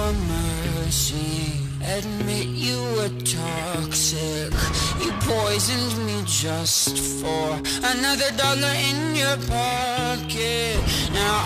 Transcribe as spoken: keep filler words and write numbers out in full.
your mercy. Admit you were toxic. You poisoned me just for another dollar in your pocket. Now